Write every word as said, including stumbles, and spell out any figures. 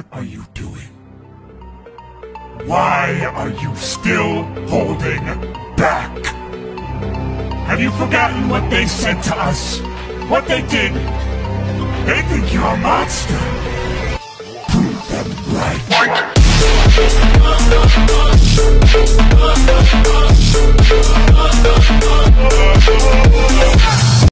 What are you doing? Why are you still holding back? Have you forgotten what they said to us? What they did? They think you're a monster!